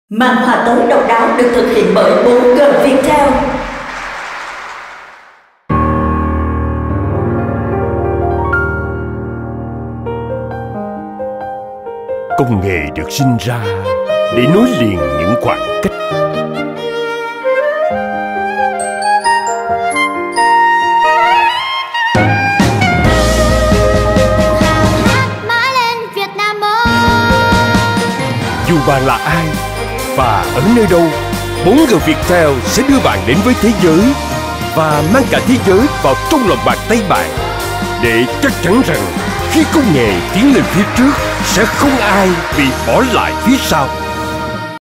Màn hòa tấu độc đáo được thực hiện bởi 4G Viettel. Công nghệ được sinh ra để nối liền những khoảng cách. Dù bạn là ai và ở nơi đâu, 4G Viettel sẽ đưa bạn đến với thế giới và mang cả thế giới vào trong lòng bàn tay bạn, để chắc chắn rằng khi công nghệ tiến lên phía trước sẽ không ai bị bỏ lại phía sau.